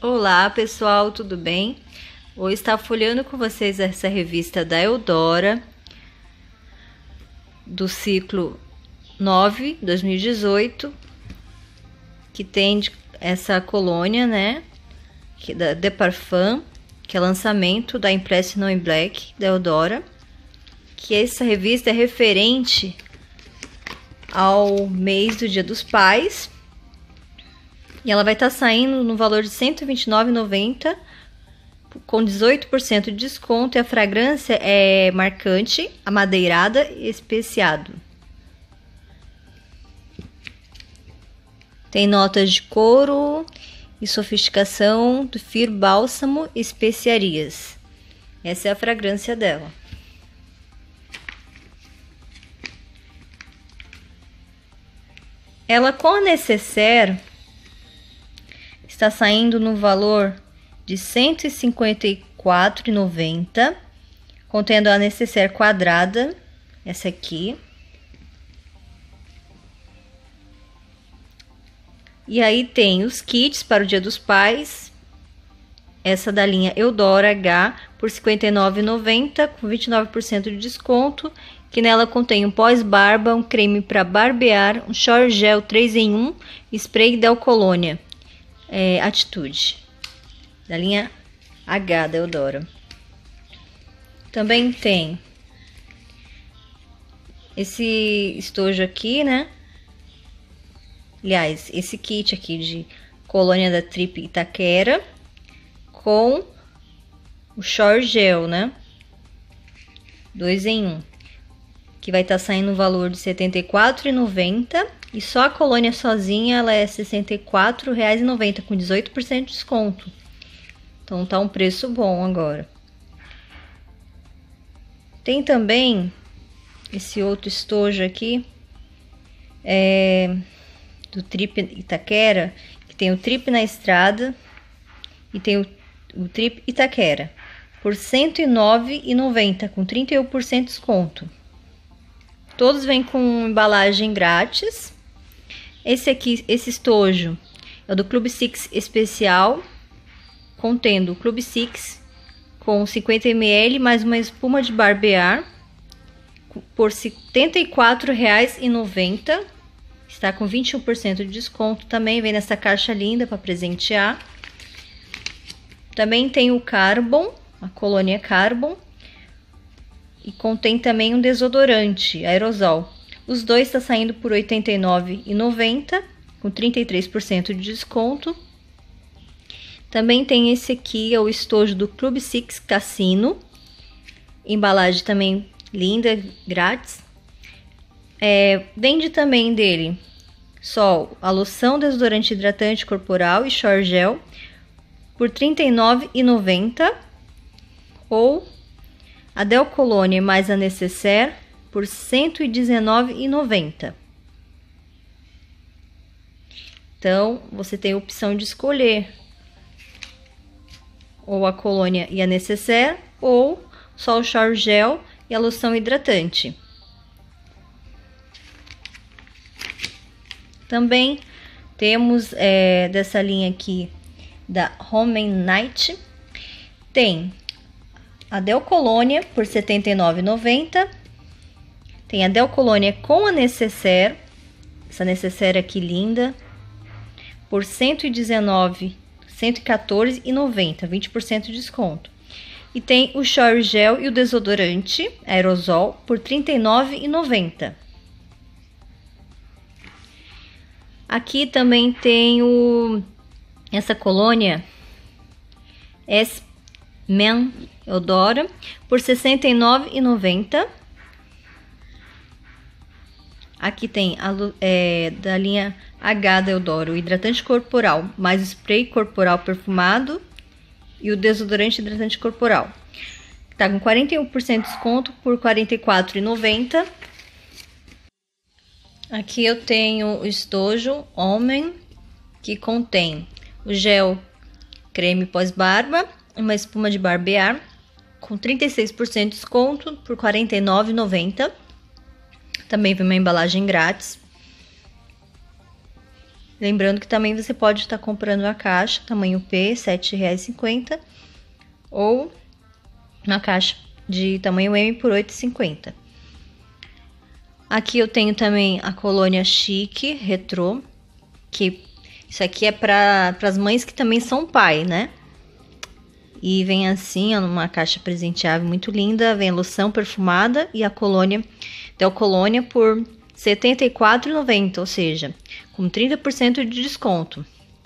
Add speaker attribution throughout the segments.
Speaker 1: Olá pessoal, tudo bem? Vou estar folheando com vocês essa revista da Eudora, do ciclo 9, 2018, que tem essa colônia, né? Da De Parfum, que é lançamento da Impression in Black da Eudora, que essa revista é referente ao mês do Dia dos Pais. E ela vai estar saindo no valor de R$ 129,90, com 18% de desconto. E a fragrância é marcante, amadeirada e especiado. Tem notas de couro e sofisticação do fio bálsamo e especiarias. Essa é a fragrância dela. Ela com a necessaire está saindo no valor de R$ 154,90, contendo a necessaire quadrada, essa aqui. E aí tem os kits para o Dia dos Pais, essa da linha Eudora H por R$ 59,90, com 29% de desconto, que nela contém um pós-barba, um creme para barbear, um shower gel 3 em 1, spray Del Colônia. Atitude, da linha H da Eudora. Também tem esse estojo aqui, né? Aliás, esse kit aqui de colônia da Trip Itaquera com o shower gel, né? 2 em 1, que vai estar saindo no valor de R$ 74,90. E só a colônia sozinha ela é R$ 64,90, com 18% de desconto. Então tá um preço bom agora. Tem também esse outro estojo aqui, do Trip Itaquera, que tem o Trip na Estrada e tem o Trip Itaquera, por R$ 109,90, com 31% de desconto. Todos vêm com embalagem grátis. Esse estojo é o do Club Six especial, contendo o Club Six com 50 ml mais uma espuma de barbear por R$ 74,90. Está com 21% de desconto. Também vem nessa caixa linda para presentear. Também tem o Carbon, a colônia Carbon, e contém também um desodorante aerosol. Os dois estão saindo por R$ 89,90, com 33% de desconto. Também tem esse aqui, é o estojo do Club Six Cassino. Embalagem também linda, grátis. Vende também dele só a loção desodorante hidratante corporal e shower gel por R$ 39,90. Ou a Del Colônia mais a necessaire por R$ 119,90. Então, você tem a opção de escolher ou a colônia e a necessaire, ou só o shower gel e a loção hidratante. Também temos dessa linha aqui da Home Night, tem a Del Colônia por R$ 79,90. Tem a Del Colônia com a necessaire, essa necessaire aqui linda, por R$ 114,90, 20% de desconto. E tem o shower gel e o desodorante aerosol por R$ 39,90. Aqui também tem essa colônia S-Men Eudora por R$ 69,90. Aqui tem da linha H da Eudora, o hidratante corporal, mais spray corporal perfumado e o desodorante hidratante corporal. Tá com 41% de desconto por R$ 44,90. Aqui eu tenho o estojo Homem, que contém o gel creme pós-barba, uma espuma de barbear, com 36% de desconto por R$ 49,90. Também vem uma embalagem grátis. Lembrando que também você pode estar comprando a caixa, tamanho P, R$ 7,50, ou uma caixa de tamanho M por R$ 8,50. Aqui eu tenho também a colônia chique, retrô, que isso aqui é para as mães que também são pai, né? E vem assim, ó, numa caixa presenteável muito linda, vem a loção perfumada e a colônia, Del Colônia por R$ 74,90, ou seja, com 30% de desconto.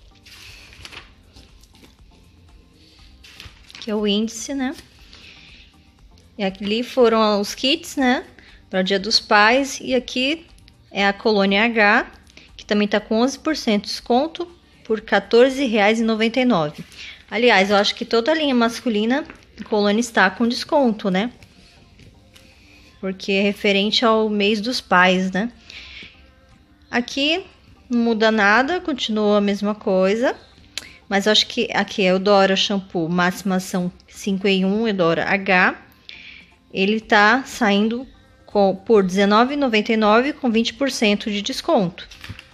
Speaker 1: Que é o índice, né? E ali foram os kits, né? Para o Dia dos Pais. E aqui é a colônia H, que também tá com 11% de desconto por R$ 14,99. Aliás, eu acho que toda a linha masculina colônia está com desconto, né? Porque é referente ao mês dos pais, né? Aqui não muda nada, continua a mesma coisa. Mas eu acho que aqui é o Eudora Shampoo Máxima Ação 5 em 1, Eudora H. Ele tá saindo por R$ 19,99 com 20% de desconto.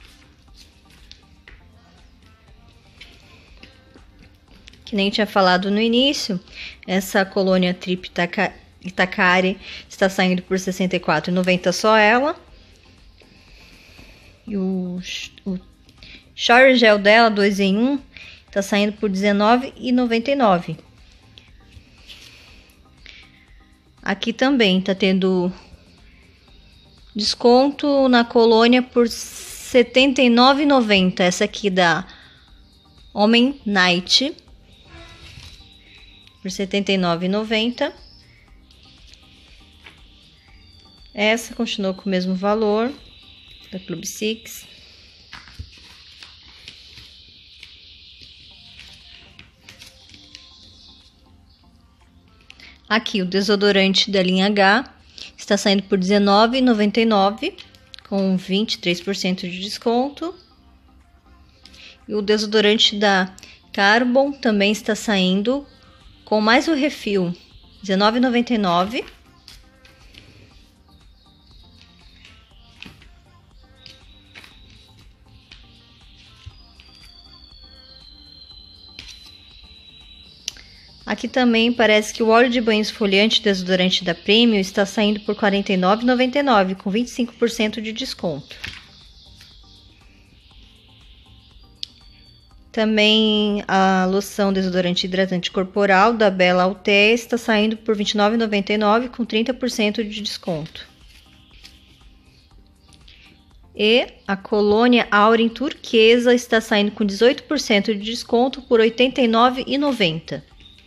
Speaker 1: Que nem tinha falado no início, essa colônia Trip Itacari está saindo por R$ 64,90 só ela. E o shower gel dela, 2 em 1, está saindo por R$ 19,99. Aqui também está tendo desconto na colônia por R$ 79,90. Essa aqui da Homem Night por R$ 79,90. Essa continuou com o mesmo valor da Club Six. Aqui o desodorante da linha H está saindo por R$ 19,99 com 23% de desconto. E o desodorante da Carbon também está saindo com mais o refil, R$ 19,99. Aqui também parece que o óleo de banho esfoliante desodorante da Premium está saindo por R$ 49,99 com 25% de desconto. Também a loção desodorante hidratante corporal da Bela Altea está saindo por R$ 29,99 com 30% de desconto. E a colônia Aurin turquesa está saindo com 18% de desconto por R$ 89,90.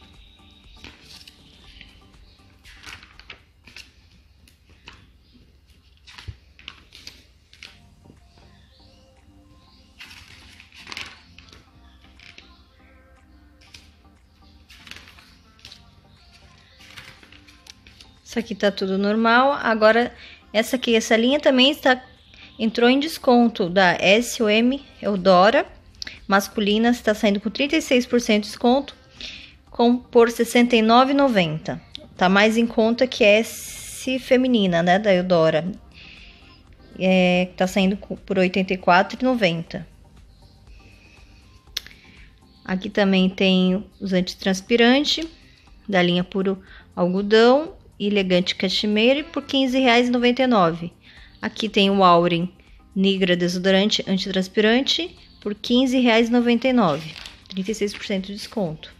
Speaker 1: Isso aqui tá tudo normal. Agora, essa linha também entrou em desconto da S.O.M. Eudora. Masculina está saindo com 36% de desconto por R$ 69,90. Tá mais em conta que S feminina, né, da Eudora. Tá saindo por R$ 84,90. Aqui também tem os antitranspirante da linha Puro Algodão e Elegante Cachemire por R$ 15,99. Aqui tem o Aurin Nigra Desodorante Antitranspirante por R$ 15,99, 36% de desconto.